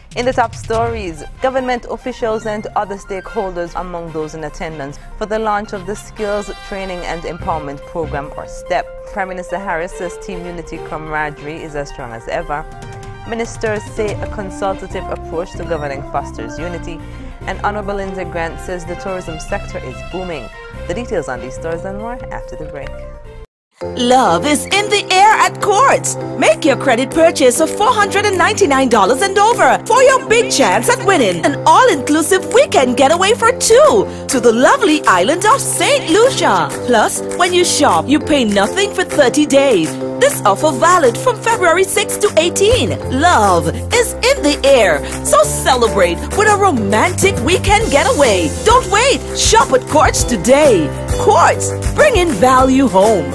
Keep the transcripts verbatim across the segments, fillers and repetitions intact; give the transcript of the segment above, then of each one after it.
In the top stories, government officials and other stakeholders among those in attendance for the launch of the Skills Training and Empowerment Program, or STEP. Prime Minister Harris says team unity camaraderie is as strong as ever. Ministers say a consultative approach to governing fosters unity. And Honorable Lindsay Grant says the tourism sector is booming. The details on these stories and more after the break. Love is in the air at Courts. Make your credit purchase of four hundred ninety-nine dollars and over for your big chance at winning an all-inclusive weekend getaway for two to the lovely island of Saint Lucia. Plus, when you shop, you pay nothing for thirty days. This offer valid from February sixth to eighteenth. Love is in the air, so celebrate with a romantic weekend getaway. Don't wait. Shop at Courts today. Courts, bringing value home.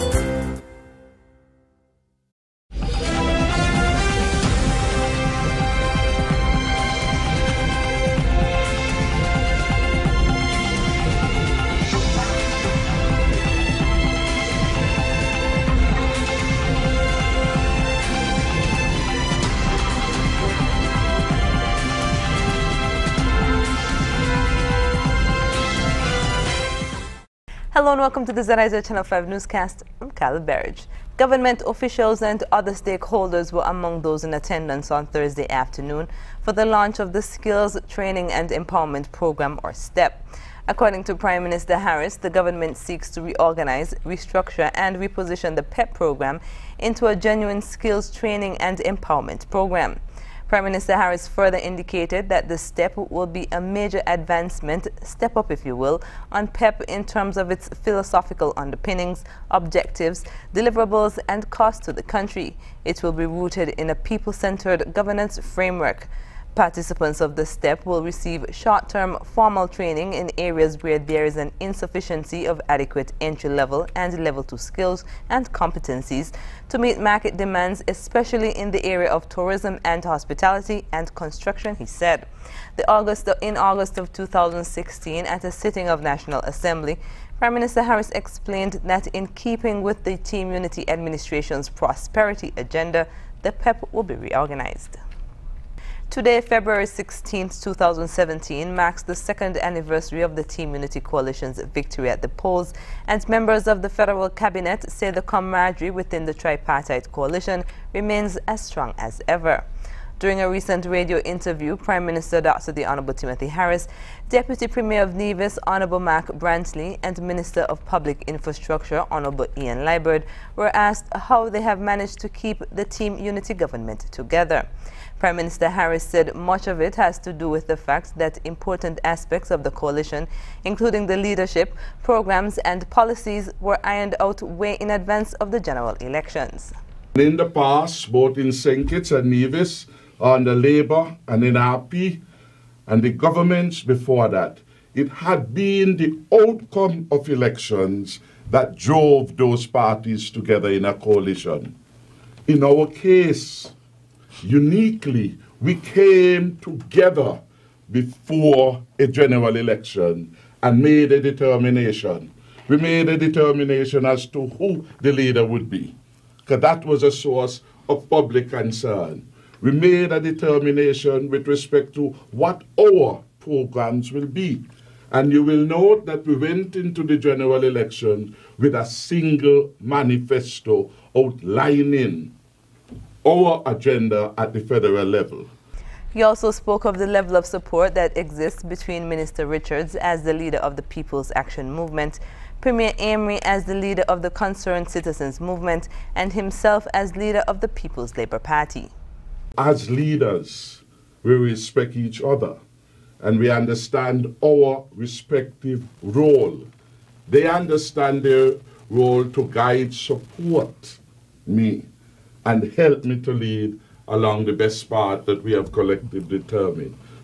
Hello and welcome to the Z I Z Channel five newscast. I'm Kyla Berridge. Government officials and other stakeholders were among those in attendance on Thursday afternoon for the launch of the Skills Training and Empowerment Program, or STEP. According to Prime Minister Harris, the government seeks to reorganize, restructure and reposition the PEP program into a genuine skills training and empowerment program. Prime Minister Harris further indicated that the STEP will be a major advancement, step up if you will, on PEP in terms of its philosophical underpinnings, objectives, deliverables and cost to the country. It will be rooted in a people-centered governance framework. Participants of the STEP will receive short-term formal training in areas where there is an insufficiency of adequate entry-level and level two skills and competencies to meet market demands, especially in the area of tourism and hospitality and construction, he said. The August, in August of two thousand sixteen, at a sitting of National Assembly, Prime Minister Harris explained that in keeping with the Team Unity administration's prosperity agenda, the PEP will be reorganized. Today, February sixteenth, two thousand seventeen, marks the second anniversary of the Team Unity Coalition's victory at the polls, and members of the federal cabinet say the camaraderie within the tripartite coalition remains as strong as ever. During a recent radio interview, Prime Minister Doctor the Honorable Timothy Harris, Deputy Premier of Nevis Honorable Mark Brantley, and Minister of Public Infrastructure Honorable Ian Liburd were asked how they have managed to keep the Team Unity government together. Prime Minister Harris said much of it has to do with the fact that important aspects of the coalition, including the leadership, programs and policies, were ironed out way in advance of the general elections. In the past, both in Saint Kitts and Nevis, under Labour and in R P, and the governments before that, it had been the outcome of elections that drove those parties together in a coalition. In our case, uniquely, we came together before a general election and made a determination. We made a determination as to who the leader would be, because that was a source of public concern. We made a determination with respect to what our programs will be. And you will note that we went into the general election with a single manifesto outlining our agenda at the federal level. He also spoke of the level of support that exists between Minister Richards as the leader of the People's Action Movement, Premier Amory as the leader of the Concerned Citizens Movement, and himself as leader of the People's Labour Party. As leaders, we respect each other and we understand our respective role. They understand their role to guide, support me, and help me to lead along the best path that we have collectively determined.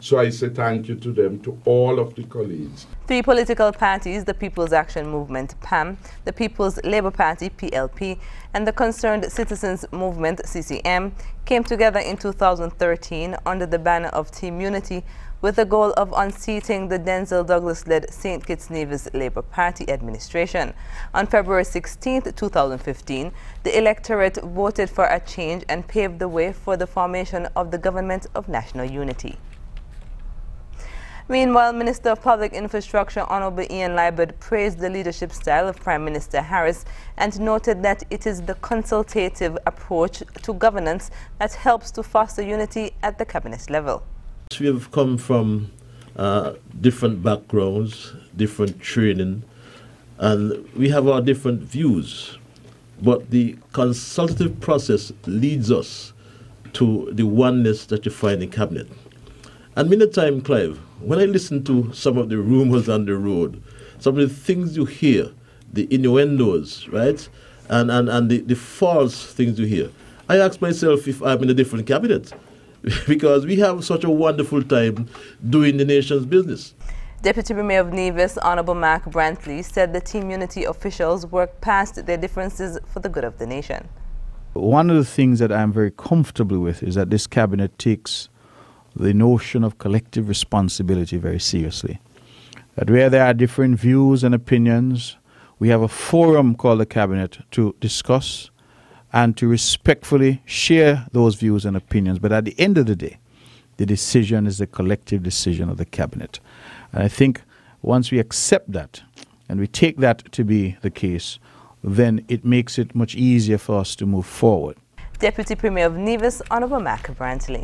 So I say thank you to them, to all of the colleagues. Three political parties, the People's Action Movement, P A M, the People's Labour Party, P L P, and the Concerned Citizens Movement, C C M, came together in two thousand thirteen under the banner of Team Unity with the goal of unseating the Denzel Douglas-led Saint Kitts Nevis Labour Party administration. On February sixteenth, two thousand fifteen, the electorate voted for a change and paved the way for the formation of the Government of National Unity. Meanwhile, Minister of Public Infrastructure Honorable Ian Liburd praised the leadership style of Prime Minister Harris and noted that it is the consultative approach to governance that helps to foster unity at the cabinet level. We have come from uh, different backgrounds, different training, and we have our different views. But the consultative process leads us to the oneness that you find in cabinet. And many times, Clive, when I listen to some of the rumors on the road, some of the things you hear, the innuendos, right, and, and, and the, the false things you hear, I ask myself if I'm in a different cabinet, because we have such a wonderful time doing the nation's business. Deputy Premier of Nevis, Honorable Mark Brantley, said the Team Unity officials work past their differences for the good of the nation. One of the things that I'm very comfortable with is that this cabinet takes the notion of collective responsibility very seriously. That where there are different views and opinions, we have a forum called the cabinet to discuss and to respectfully share those views and opinions. But at the end of the day, the decision is the collective decision of the cabinet. And I think once we accept that and we take that to be the case, then it makes it much easier for us to move forward. Deputy Premier of Nevis, Honorable Mark Brantley.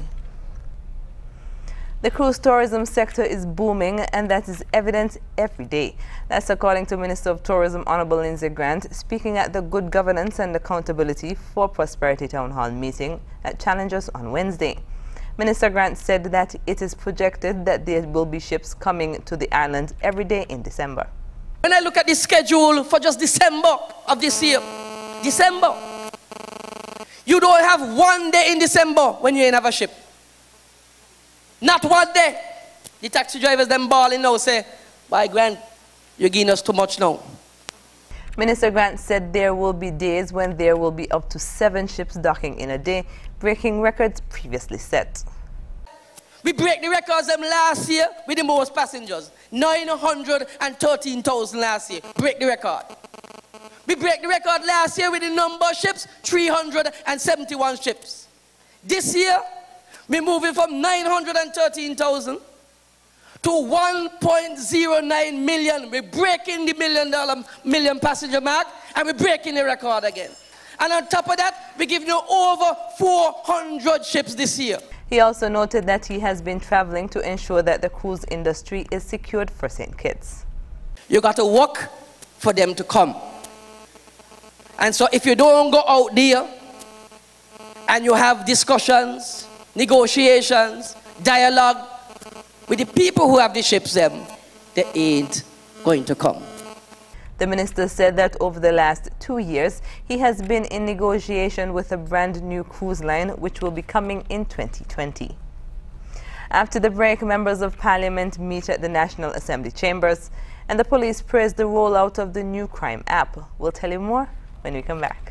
The cruise tourism sector is booming, and that is evident every day. That's according to Minister of Tourism Honorable Lindsay Grant, speaking at the Good Governance and Accountability for Prosperity Town Hall meeting at Challengers on Wednesday. Minister Grant said that it is projected that there will be ships coming to the island every day in December. When I look at the schedule for just December of this year, December, you don't have one day in December when you ain't have a ship. Not one day. The taxi drivers them balling now say, "By Grant, you're giving us too much now." Minister Grant said there will be days when there will be up to seven ships docking in a day, breaking records previously set. We break the records them last year with the most passengers. nine hundred thirteen thousand last year. Break the record. We break the record last year with the number of ships, three hundred seventy-one ships. This year, we're moving from nine hundred thirteen thousand to one point zero nine million. We're breaking the million dollar, million passenger mark, and we're breaking the record again. And on top of that, we're giving you over four hundred ships this year. He also noted that he has been traveling to ensure that the cruise industry is secured for Saint Kitts. You got to work for them to come. And so if you don't go out there and you have discussions, negotiations, dialogue with the people who have the ships, them, they ain't going to come. The minister said that over the last two years, he has been in negotiation with a brand new cruise line which will be coming in twenty twenty. After the break, members of parliament meet at the National Assembly chambers, and the police praised the rollout of the new crime app. We'll tell you more when we come back.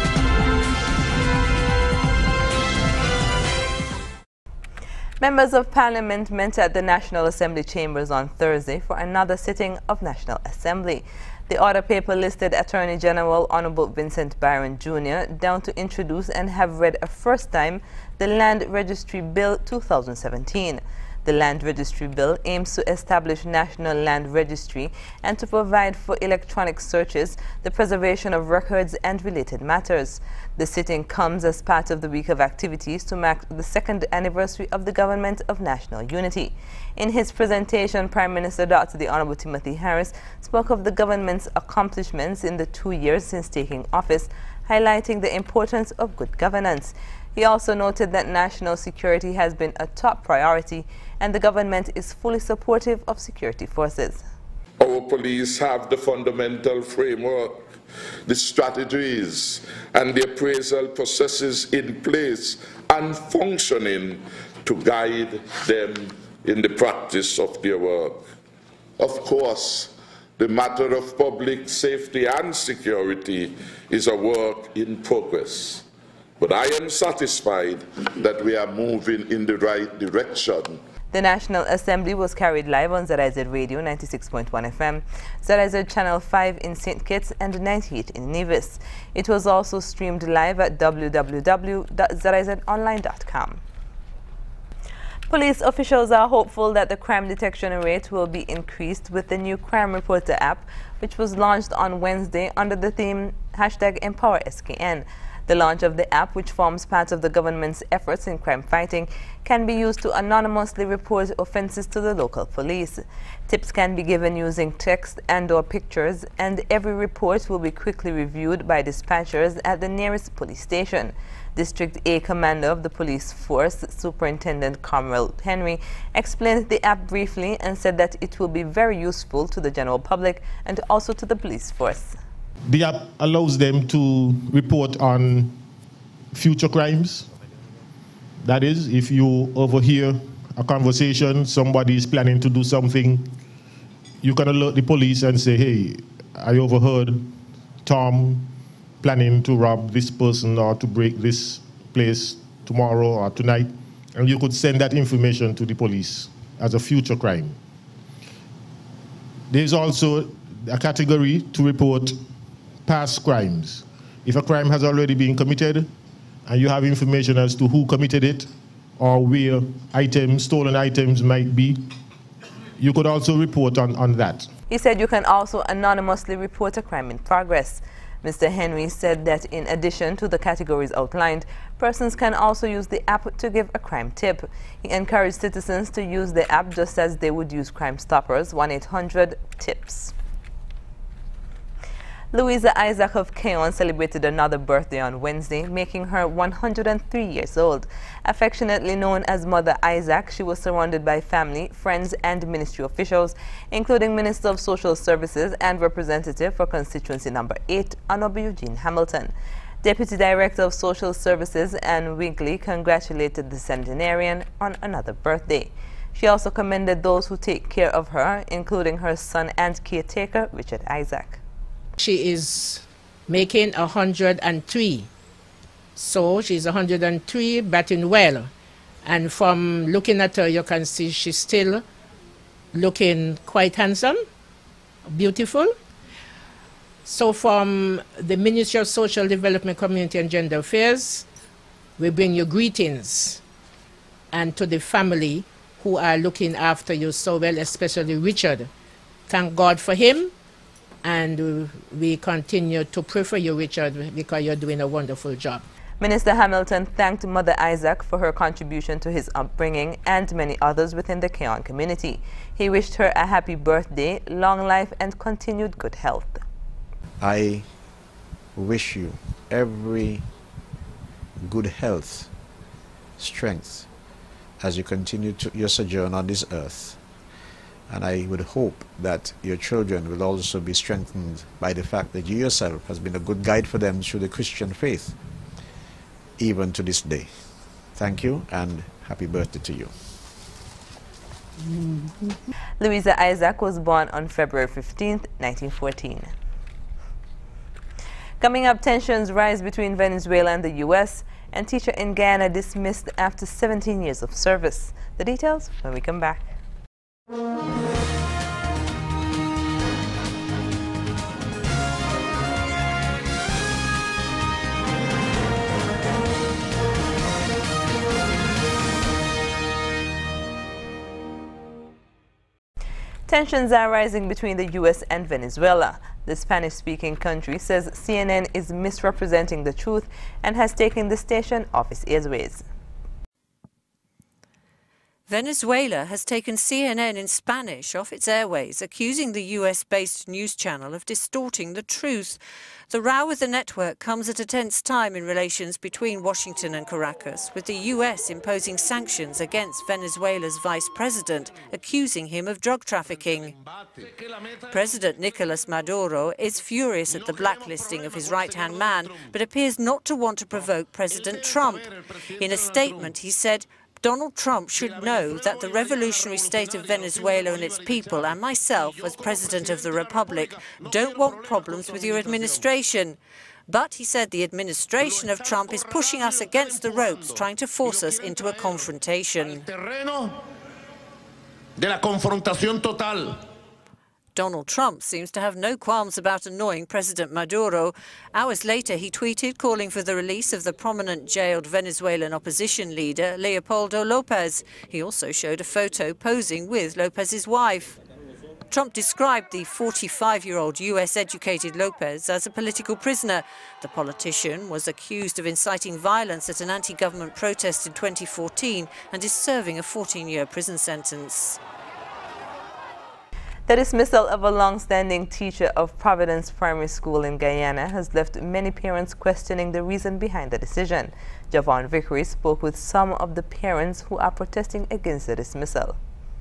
Members of Parliament met at the National Assembly chambers on Thursday for another sitting of National Assembly. The order paper listed Attorney General Honorable Vincent Byron Junior down to introduce and have read a first time the Land Registry Bill two thousand seventeen. The Land Registry Bill aims to establish National Land Registry and to provide for electronic searches, the preservation of records and related matters. The sitting comes as part of the week of activities to mark the second anniversary of the Government of National Unity. In his presentation, Prime Minister Doctor The Honorable Timothy Harris spoke of the government's accomplishments in the two years since taking office, highlighting the importance of good governance. He also noted that national security has been a top priority and the government is fully supportive of security forces. Our police have the fundamental framework, the strategies and the appraisal processes in place and functioning to guide them in the practice of their work. Of course, the matter of public safety and security is a work in progress, but I am satisfied that we are moving in the right direction. The National Assembly was carried live on Z I Z Radio ninety-six point one F M, Z I Z Channel five in Saint Kitts and ninety-eight in Nevis. It was also streamed live at w w w dot z i z online dot com. Police officials are hopeful that the crime detection rate will be increased with the new Crime Reporter app, which was launched on Wednesday under the theme hashtag Empower S K N. The launch of the app, which forms part of the government's efforts in crime fighting, can be used to anonymously report offenses to the local police. Tips can be given using text and or pictures, and every report will be quickly reviewed by dispatchers at the nearest police station. District A Commander of the Police Force, Superintendent Carmel Henry, explained the app briefly and said that it will be very useful to the general public and also to the police force. The app allows them to report on future crimes. That is, if you overhear a conversation, somebody is planning to do something, you can alert the police and say, hey, I overheard Tom planning to rob this person or to break this place tomorrow or tonight, and you could send that information to the police as a future crime. There's also a category to report past crimes. If a crime has already been committed and you have information as to who committed it or where items, stolen items might be, you could also report on, on that. He said you can also anonymously report a crime in progress. Mister Henry said that in addition to the categories outlined, persons can also use the app to give a crime tip. He encouraged citizens to use the app just as they would use Crime Stoppers one eight hundred tips. Louisa Isaac of Keon celebrated another birthday on Wednesday, making her one hundred three years old. Affectionately known as Mother Isaac, she was surrounded by family, friends, and ministry officials, including Minister of Social Services and Representative for Constituency Number eight, Honorable Eugene Hamilton. Deputy Director of Social Services Anne Wigley congratulated the centenarian on another birthday. She also commended those who take care of her, including her son and caretaker, Richard Isaac. She is making one hundred three, so she's one hundred three, batting well. And from looking at her, you can see she's still looking quite handsome, beautiful. So from the Ministry of Social Development, Community and Gender Affairs, we bring you greetings, and to the family who are looking after you so well, especially Richard. Thank God for him. And we continue to pray for you, Richard, because you're doing a wonderful job. Minister Hamilton thanked Mother Isaac for her contribution to his upbringing and many others within the Keon community. He wished her a happy birthday, long life, and continued good health. I wish you every good health, strength, as you continue to your sojourn on this earth. And I would hope that your children will also be strengthened by the fact that you yourself has been a good guide for them through the Christian faith, even to this day. Thank you, and happy birthday to you. Mm-hmm. Louisa Isaac was born on February fifteenth, nineteen fourteen. Coming up, tensions rise between Venezuela and the U S, and teacher in Guyana dismissed after seventeen years of service. The details when we come back. Tensions are rising between the U S and Venezuela. The Spanish-speaking country says C N N is misrepresenting the truth and has taken the station off its airways. Venezuela has taken C N N in Spanish off its airways, accusing the U S-based news channel of distorting the truth. The row with the network comes at a tense time in relations between Washington and Caracas, with the U S imposing sanctions against Venezuela's vice president, accusing him of drug trafficking. President Nicolas Maduro is furious at the blacklisting of his right-hand man, but appears not to want to provoke President Trump. In a statement, he said, Donald Trump should know that the revolutionary state of Venezuela and its people, and myself as President of the Republic, don't want problems with your administration. But he said the administration of Trump is pushing us against the ropes, trying to force us into a confrontation. Donald Trump seems to have no qualms about annoying President Maduro. Hours later, he tweeted calling for the release of the prominent jailed Venezuelan opposition leader, Leopoldo Lopez. He also showed a photo posing with Lopez's wife. Trump described the forty-five-year-old U S-educated Lopez as a political prisoner. The politician was accused of inciting violence at an anti-government protest in twenty fourteen and is serving a fourteen-year prison sentence. The dismissal of a long-standing teacher of Providence Primary School in Guyana has left many parents questioning the reason behind the decision. Javon Vickery spoke with some of the parents who are protesting against the dismissal.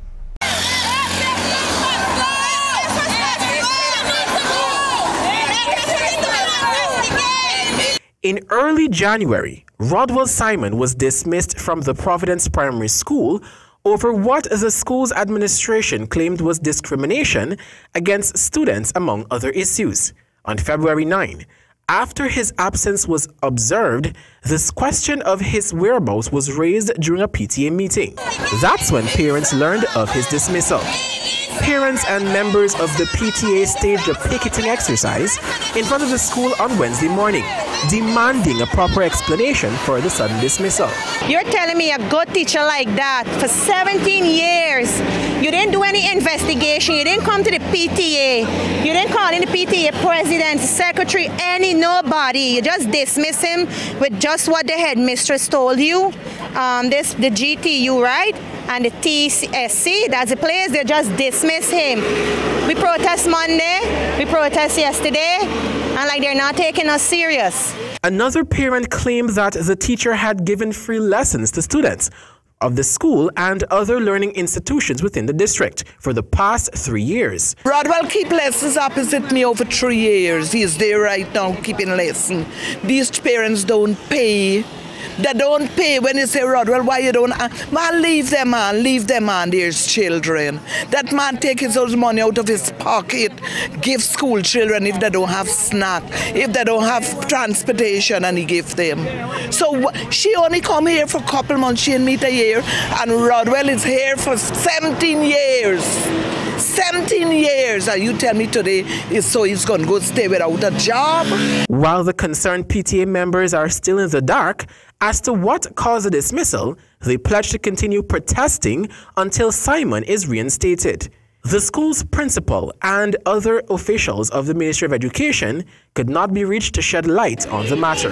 In early January, Rodwell Simon was dismissed from the Providence Primary School over what the school's administration claimed was discrimination against students, among other issues. On February ninth, after his absence was observed, this question of his whereabouts was raised during a P T A meeting. That's when parents learned of his dismissal. Parents and members of the P T A staged a picketing exercise in front of the school on Wednesday morning, demanding a proper explanation for the sudden dismissal. You're telling me a good teacher like that for seventeen years, you didn't do any investigation, you didn't come to the P T A, you didn't call in the P T A president, secretary, any nobody, you just dismiss him with just what the headmistress told you. Um, this the G T U, right? And the T S C, that's the place, they just dismiss him. We protest Monday, we protest yesterday, and like they're not taking us serious. Another parent claimed that the teacher had given free lessons to students of the school and other learning institutions within the district for the past three years. Rodwell keep lessons opposite me over three years. He's there right now keeping lessons. These parents don't pay. They don't pay when you say, Rodwell, why you don't? Uh, man, leave them, man. Leave them, man. There's children. That man takes his own money out of his pocket, give school children if they don't have snack, if they don't have transportation, and he give them. So she only come here for a couple months. She ain't meet a year, and Rodwell is here for seventeen years. seventeen years, and you tell me today is so he's going to go stay without a job? While the concerned P T A members are still in the dark as to what caused the dismissal, they pledge to continue protesting until Simon is reinstated. The school's principal and other officials of the Ministry of Education could not be reached to shed light on the matter.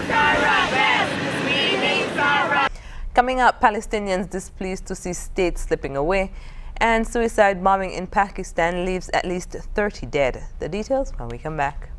Coming up, Palestinians displeased to see state slipping away, and suicide bombing in Pakistan leaves at least thirty dead. The details when we come back.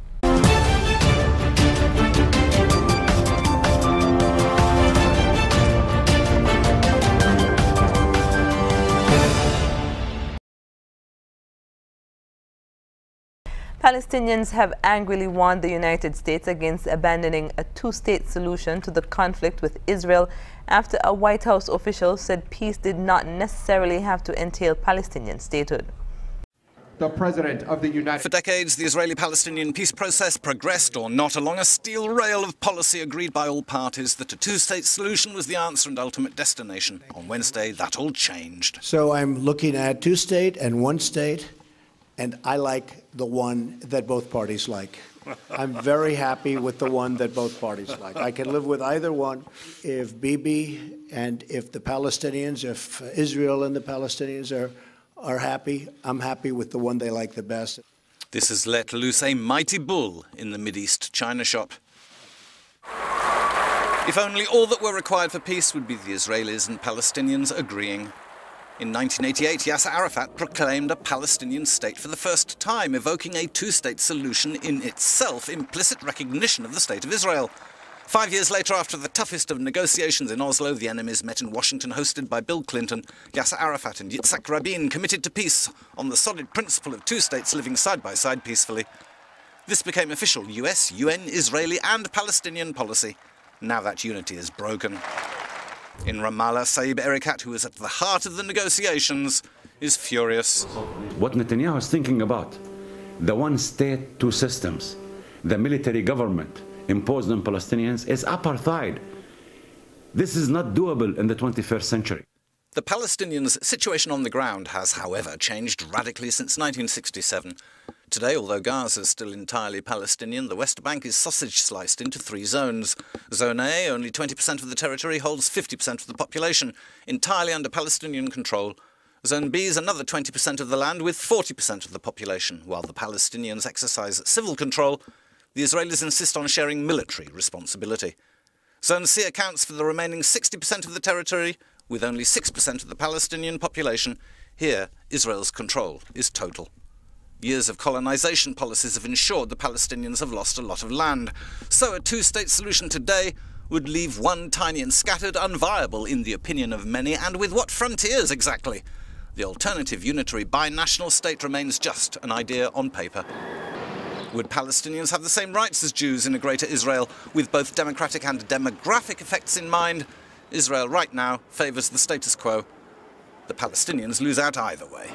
Palestinians have angrily warned the United States against abandoning a two-state solution to the conflict with Israel after a White House official said peace did not necessarily have to entail Palestinian statehood. The President of the United For decades, the Israeli-Palestinian peace process progressed or not along a steel rail of policy agreed by all parties that a two-state solution was the answer and ultimate destination. On Wednesday, that all changed. So I'm looking at two-state and one-state, and I like the one that both parties like. I'm very happy with the one that both parties like. I can live with either one. If Bibi and if the Palestinians, if Israel and the Palestinians are, are happy, I'm happy with the one they like the best. This has let loose a mighty bull in the Mideast China shop. If only all that were required for peace would be the Israelis and Palestinians agreeing. In nineteen eighty-eight, Yasser Arafat proclaimed a Palestinian state for the first time, evoking a two-state solution in itself implicit recognition of the State of Israel. Five years later, after the toughest of negotiations in Oslo, the enemies met in Washington, hosted by Bill Clinton. Yasser Arafat and Yitzhak Rabin committed to peace on the solid principle of two states living side by side peacefully. This became official U S, U N, Israeli and Palestinian policy. Now that unity is broken. In Ramallah, Saeb Erekat, who is at the heart of the negotiations, is furious. What Netanyahu is thinking about, the one state, two systems, the military government imposed on Palestinians is apartheid. This is not doable in the twenty-first century. The Palestinians' situation on the ground has, however, changed radically since nineteen sixty-seven. Today, although Gaza is still entirely Palestinian, the West Bank is sausage-sliced into three zones. Zone A, only twenty percent of the territory, holds fifty percent of the population, entirely under Palestinian control. Zone B is another twenty percent of the land with forty percent of the population. While the Palestinians exercise civil control, the Israelis insist on sharing military responsibility. Zone C accounts for the remaining sixty percent of the territory, with only six percent of the Palestinian population. Here, Israel's control is total. Years of colonization policies have ensured the Palestinians have lost a lot of land. So a two-state solution today would leave one tiny and scattered unviable in the opinion of many, and with what frontiers exactly? The alternative unitary binational state remains just an idea on paper. Would Palestinians have the same rights as Jews in a greater Israel, with both democratic and demographic effects in mind? Israel right now favours the status quo. The Palestinians lose out either way.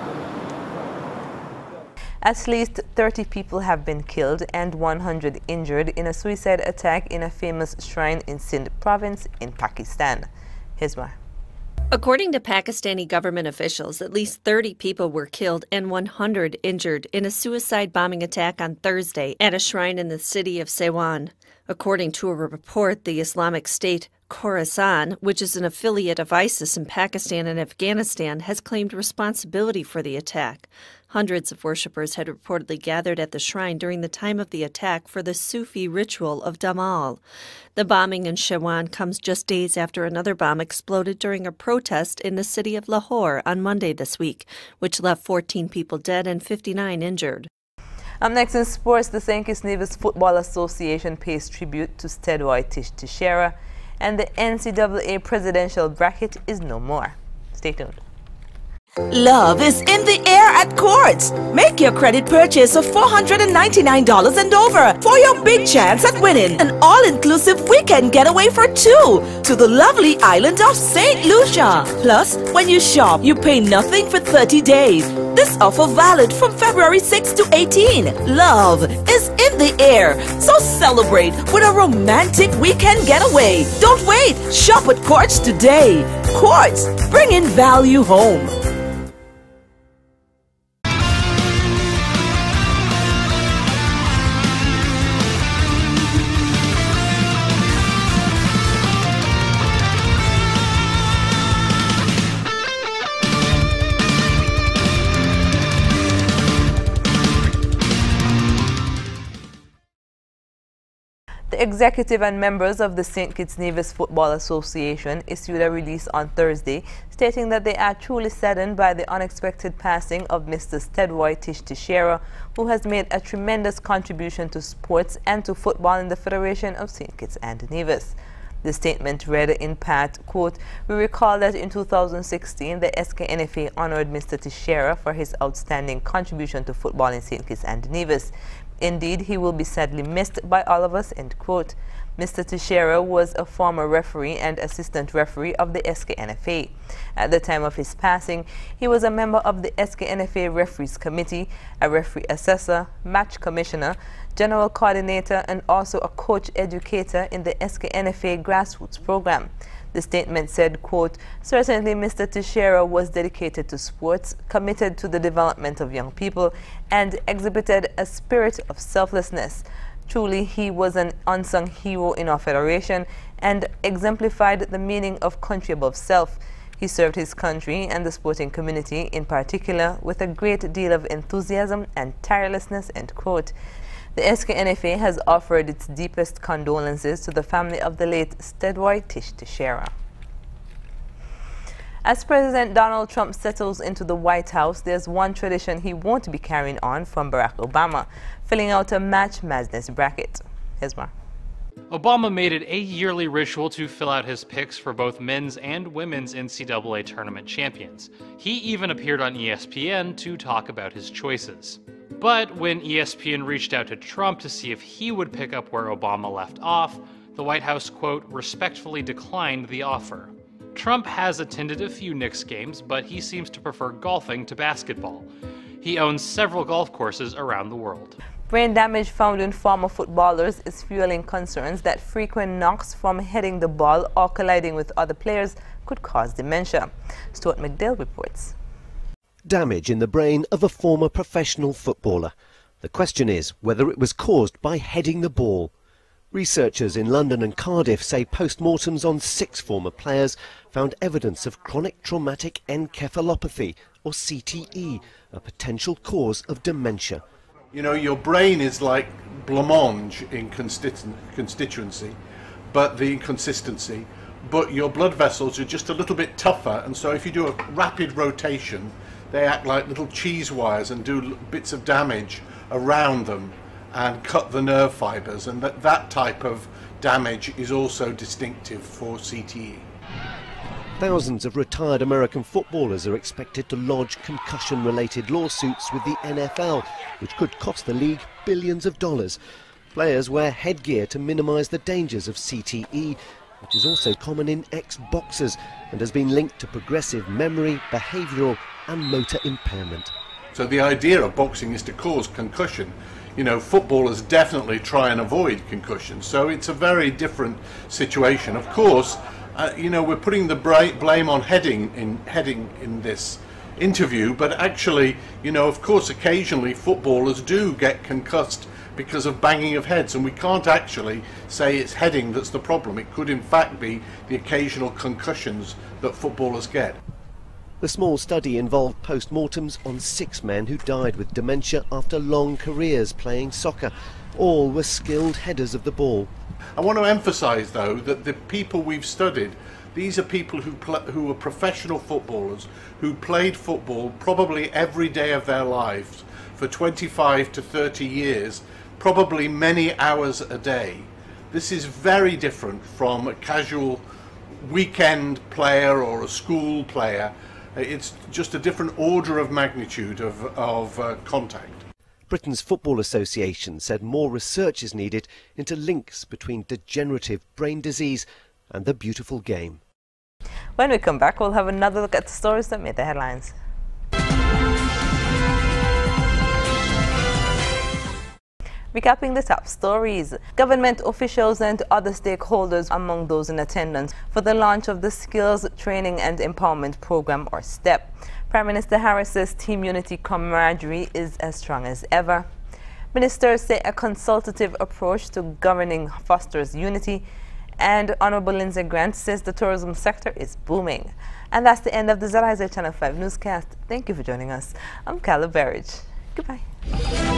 At least thirty people have been killed and one hundred injured in a suicide attack in a famous shrine in Sindh province in Pakistan. Here's more. According to Pakistani government officials, at least thirty people were killed and one hundred injured in a suicide bombing attack on Thursday at a shrine in the city of Sewan. According to a report, the Islamic State Khorasan, which is an affiliate of ISIS in Pakistan and Afghanistan, has claimed responsibility for the attack. Hundreds of worshippers had reportedly gathered at the shrine during the time of the attack for the Sufi ritual of Damal. The bombing in Sewan comes just days after another bomb exploded during a protest in the city of Lahore on Monday this week, which left fourteen people dead and fifty-nine injured. Up next in sports, the Saint Kitts Nevis Football Association pays tribute to Stedway Tish Teixeira, and the N C double A presidential bracket is no more. Stay tuned. Love is in the air at Courts. Make your credit purchase of four hundred ninety-nine dollars and over for your big chance at winning an all-inclusive weekend getaway for two to the lovely island of Saint Lucia. Plus, when you shop, you pay nothing for thirty days. This offer valid from February sixth to eighteenth. Love is in the air, so celebrate with a romantic weekend getaway. Don't wait. Shop at Courts today. Courts, bringing value home. The executive and members of the Saint Kitts Nevis Football Association issued a release on Thursday stating that they are truly saddened by the unexpected passing of Mister Stedway Tish Teixeira, who has made a tremendous contribution to sports and to football in the Federation of Saint Kitts and Nevis. The statement read in part, quote, "We recall that in two thousand sixteen, the S K N F A honored Mister Teixeira for his outstanding contribution to football in Saint Kitts and Nevis. Indeed, he will be sadly missed by all of us," end quote. Mister Teixeira was a former referee and assistant referee of the S K N F A. At the time of his passing, he was a member of the S K N F A Referees Committee, a referee assessor, match commissioner, general coordinator, and also a coach educator in the S K N F A grassroots program. The statement said, quote, "Certainly Mister Teixeira was dedicated to sports, committed to the development of young people, and exhibited a spirit of selflessness. Truly, he was an unsung hero in our federation and exemplified the meaning of country above self. He served his country and the sporting community in particular with a great deal of enthusiasm and tirelessness," end quote. The S K N F A has offered its deepest condolences to the family of the late Stedway Tish Teixeira. As President Donald Trump settles into the White House, there's one tradition he won't be carrying on from Barack Obama, filling out a Match Madness bracket. Here's more. Obama made it a yearly ritual to fill out his picks for both men's and women's N C double A tournament champions. He even appeared on E S P N to talk about his choices. But when E S P N reached out to Trump to see if he would pick up where Obama left off, The White House, quote, respectfully declined the offer. Trump has attended a few Knicks games, but he seems to prefer golfing to basketball. He owns several golf courses around the world. Brain damage found in former footballers is fueling concerns that frequent knocks from hitting the ball or colliding with other players could cause dementia. Stuart McDale reports. Damage in the brain of a former professional footballer. The question is whether it was caused by heading the ball. Researchers in London and Cardiff say post-mortems on six former players found evidence of chronic traumatic encephalopathy, or C T E, a potential cause of dementia. You know, your brain is like blancmange in constitu constituency, but the consistency, but your blood vessels are just a little bit tougher, and so if you do a rapid rotation, they act like little cheese wires and do bits of damage around them and cut the nerve fibers, and that, that type of damage is also distinctive for C T E. Thousands of retired American footballers are expected to lodge concussion-related lawsuits with the N F L, which could cost the league billions of dollars. Players wear headgear to minimise the dangers of C T E, which is also common in ex-boxers and has been linked to progressive memory, behavioural and motor impairment. So the idea of boxing is to cause concussion. You know, footballers definitely try and avoid concussion, so it's a very different situation. Of course, uh, you know, we're putting the blame on heading in heading in this interview, but actually, you know, of course, occasionally footballers do get concussed because of banging of heads, and we can't actually say it's heading that's the problem. It could in fact be the occasional concussions that footballers get. The small study involved post-mortems on six men who died with dementia after long careers playing soccer. All were skilled headers of the ball. I want to emphasise, though, that the people we've studied, these are people who, who were professional footballers, who played football probably every day of their lives for twenty-five to thirty years, probably many hours a day. This is very different from a casual weekend player or a school player. It's just a different order of magnitude of, of uh, contact. Britain's Football Association said more research is needed into links between degenerative brain disease and the beautiful game. When we come back, we'll have another look at the stories that made the headlines. Recapping the top stories, government officials and other stakeholders among those in attendance for the launch of the Skills Training and Empowerment Program, or STEP. Prime Minister Harris says team unity camaraderie is as strong as ever. Ministers say a consultative approach to governing fosters unity. And Honorable Lindsay Grant says the tourism sector is booming. And that's the end of the Z I Z Channel five newscast. Thank you for joining us. I'm Caleb Berridge. Goodbye.